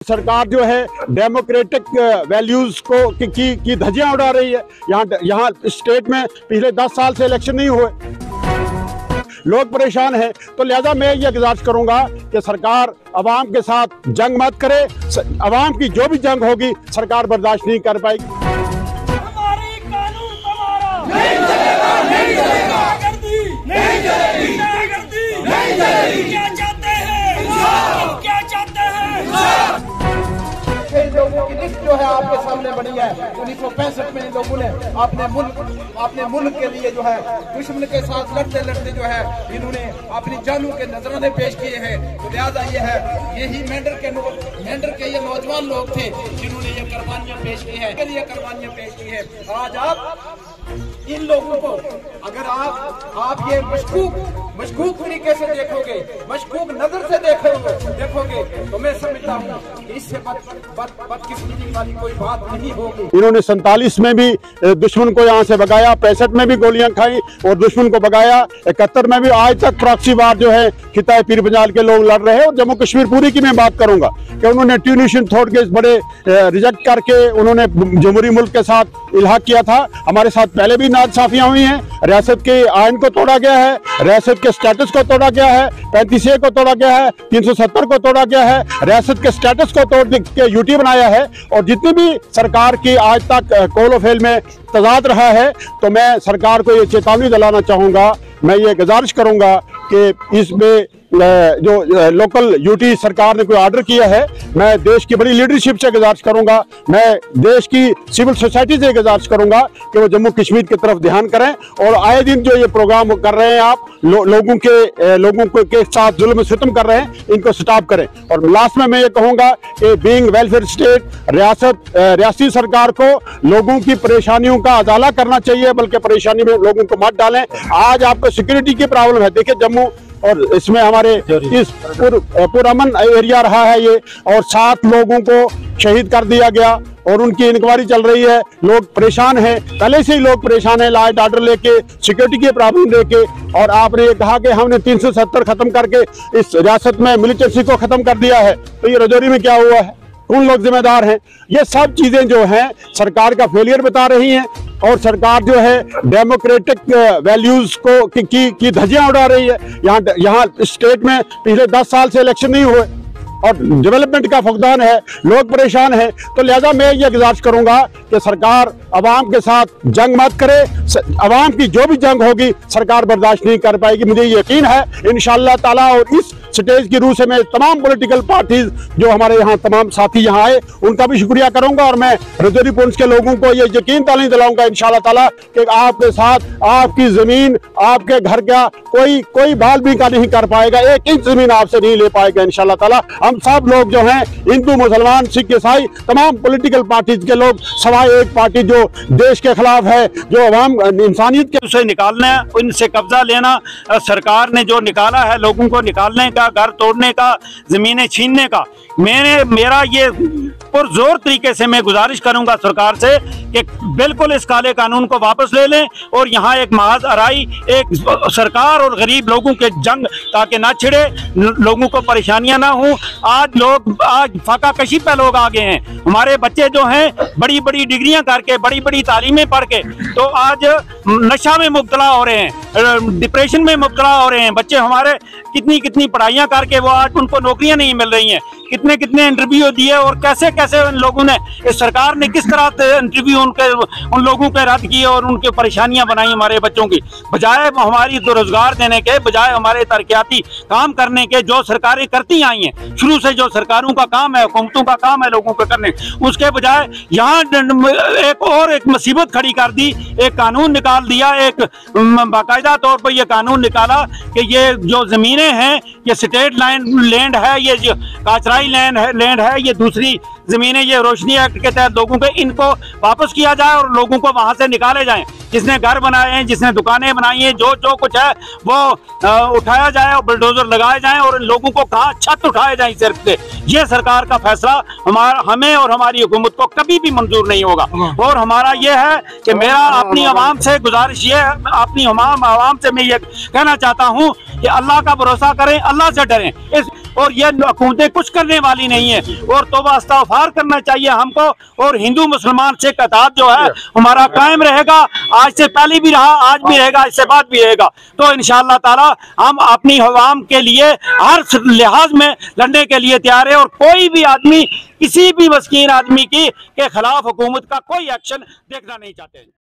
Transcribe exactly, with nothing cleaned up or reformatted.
सरकार जो है डेमोक्रेटिक वैल्यूज को की की, की धज्जियां उड़ा रही है। यहाँ यहाँ स्टेट में पिछले दस साल से इलेक्शन नहीं हुए, लोग परेशान हैं। तो लिहाजा मैं ये गुजारिश करूंगा कि सरकार अवाम के साथ जंग मत करे। अवाम की जो भी जंग होगी सरकार बर्दाश्त नहीं कर पाएगी। हमारी कानून हमारा नहीं चलेगा, नहीं चलेगा, नहीं चलेगी, नहीं चलेगी। क्या चाहते हैं, क्या चाहते हैं? लोगों की लिस्ट जो है आपके सामने बनी है। उन्नीस सौ पैंसठ में इन लोगों ने अपने मुल्क अपने मुल्क के लिए जो है दुश्मन के साथ लड़ते लड़ते जो है इन्होंने अपनी जानों के नजराने पेश किए हैं। तो लिहाजा ये है, यही मेंढर के मेंढर के ये नौजवान लोग थे जिन्होंने ये कुर्बानियां पेश की है, के लिए कुर्बानियां पेश की है। आज आप इन लोगों को अगर आप आप ये मशकूक मशकूक तरीके से देखोगे, मशकूक नजर से देखोगे देखोगे तो मैं समझता हूँ कि इससे बदकिस्मती वाली कोई बात नहीं होगी। इन्होंने सैतालीस में भी दुश्मन को यहाँ से भगाया, पैंसठ में भी गोलियां खाई और दुश्मन को भगाया, इकहत्तर में भी। आज तक प्रॉक्सी वार जो है खिताए पीर पंजाल के लोग लड़ रहे हैं। और जम्मू कश्मीर पूरी की मैं बात करूंगा कि उन्होंने ट्यूनिशन थोड़ के बड़े रिजेक्ट करके उन्होंने जमहूरी मुल्क के साथ इल्हाक किया था। हमारे साथ पहले भी नादसाफियां हुई हैं। रियासत के आइन को तोड़ा गया है, रियासत के स्टेटस को तोड़ा गया है, पैंतीस ए को तोड़ा गया है, तीन सौ सत्तर को तोड़ा गया है, रियासत के स्टेटस को तोड़ के यूटी बनाया है। और जितनी भी सरकार की आज तक कौलो फेल में तजाद रहा है, तो मैं सरकार को ये चेतावनी दिलाना चाहूंगा, मैं ये गुजारिश करूंगा कि इसमें जो लोकल यूटी सरकार ने कोई ऑर्डर किया है, मैं देश की बड़ी लीडरशिप से गुजारिश करूंगा, मैं देश की सिविल सोसाइटी से गुजारिश करूंगा कि वो जम्मू कश्मीर की तरफ ध्यान करें। और आए दिन जो ये प्रोग्राम कर रहे हैं आप लो, लोगों के लोगों को के साथ जुल्म सितम कर रहे हैं, इनको स्टॉप करें। और लास्ट में मैं ये कहूंगा कि बीइंग वेलफेयर स्टेट, रियासत रियासती सरकार को लोगों की परेशानियों का अजाला करना चाहिए, बल्कि परेशानी में लोगों को मत डालें। आज आपको सिक्योरिटी की प्रॉब्लम है, देखिए जम्मू और इसमें हमारे इस पुरअमन एरिया रहा है ये, और सात लोगों को शहीद कर दिया गया और उनकी इंक्वायरी चल रही है। लोग परेशान हैं, पहले से ही लोग परेशान हैं, लॉ एंड ऑर्डर लेके, सिक्योरिटी की प्रॉब्लम लेके। और आपने ये कहा कि हमने तीन सौ सत्तर खत्म करके इस रियासत में मिलिटेंसी को खत्म कर दिया है, तो ये रजौरी में क्या हुआ है, कौन लोग जिम्मेदार हैं? ये सब चीजें जो हैं सरकार का फेलियर बता रही हैं। और सरकार जो है डेमोक्रेटिक वैल्यूज को की की, की धज्जियां उड़ा रही है। यहाँ यहाँ स्टेट में पिछले दस साल से इलेक्शन नहीं हुए और डेवलपमेंट का फुकदान है, लोग परेशान हैं। तो लिहाजा मैं ये गुजारिश करूंगा कि सरकार अवाम के साथ जंग मत करे। अवाम की जो भी जंग होगी सरकार बर्दाश्त नहीं कर पाएगी, मुझे यकीन है इंशाअल्लाह ताला। और इस स्टेज की रूह से मैं तमाम पॉलिटिकल पार्टीज जो हमारे यहाँ तमाम साथी यहाँ आए उनका भी शुक्रिया करूंगा। और मैं रजौरी पुंछ के लोगों को ये यकीन तालीम दिलाऊंगा इंशाअल्लाह ताला कि आपके साथ आपकी जमीन, आपके घर का कोई कोई बाल भी का नहीं कर पाएगा, एक इंच जमीन आपसे नहीं ले पाएगा इंशाअल्लाह ताला। हम सब लोग जो हैं, हिंदू, मुसलमान, सिख, ईसाई, तमाम पॉलिटिकल पार्टीज के लोग, सवाए एक पार्टी जो देश के खिलाफ है, जो अवाम इंसानियत के उसे निकालना, उनसे कब्जा लेना, सरकार ने जो निकाला है लोगों को निकालने का, घर तोड़ने का, जमीनें छीनने का। मैंने मेरा ये पुरजोर तरीके से मैं गुजारिश करूंगा सरकार से कि बिल्कुल इस काले कानून को वापस ले लें और यहाँ एक महज अराई, एक सरकार और गरीब लोगों के जंग ताकि ना छिड़े, लोगों को परेशानियां ना हो। आज लोग आज फाका कशी पे लोग आ गए हैं। हमारे बच्चे जो हैं बड़ी बड़ी डिग्रियां करके, बड़ी बड़ी तालीमें पढ़ के, तो आज नशा में मुब्तला हो रहे हैं, डिप्रेशन में मुब्तला हो रहे हैं बच्चे हमारे। कितनी कितनी पढ़ाइयाँ करके वो आज उनको नौकरियां नहीं मिल रही हैं। कितने कितने इंटरव्यू दिए और कैसे कैसे उन लोगों ने, इस सरकार ने किस तरह इंटरव्यू उनके उन लोगों के रद्द किए और उनके परेशानियां बनाई हमारे बच्चों की। बजाय हमारी तो रोजगार देने के, बजाय हमारे तरक्याती काम करने के जो सरकारें करती आई हैं, शुरू से जो सरकारों का काम है, हुकूमतों का काम है लोगों को करने, उसके बजाय यहाँ एक और एक मुसीबत खड़ी कर दी। एक कानून निकाल दिया, एक बाकायदा तौर पर यह कानून निकाला कि ये जो जमीनें हैं ये स्टेट लैंड लैंड है, ये जो काचराई लैंड है लैंड है ये दूसरी जमीनें, ये रोशनी एक्ट के तहत लोगों के, इनको वापस किया जाए और लोगों को वहां से निकाले जाएं। जिसने घर बनाए हैं, जिसने दुकानें बनाई हैं, जो जो कुछ है वो आ, उठाया जाए और बुलडोजर लगाए जाएं और लोगों को कहाँ छत उठाए जाए सिर्फ से। ये सरकार का फैसला हमारा हमें और हमारी हुकूमत को कभी भी मंजूर नहीं होगा। और हमारा ये है कि मेरा अपनी आवाम से गुजारिश ये है, अपनी आवाम आवाम से मैं ये कहना चाहता हूँ कि अल्लाह का भरोसा करें, अल्लाह से डरें। इस और ये हुकूमतें कुछ करने वाली नहीं है, और तौबा इस्तग़फ़ार करना चाहिए हमको। और हिंदू मुसलमान से कतार जो है हमारा कायम रहेगा, आज से पहले भी रहा, आज भी रहेगा, इससे बाद भी रहेगा। तो इंशाअल्लाह ताला हम अपनी अवाम के लिए हर लिहाज में लड़ने के लिए तैयार है, और कोई भी आदमी किसी भी मस्कीन आदमी की के खिलाफ हुकूमत का कोई एक्शन देखना नहीं चाहते।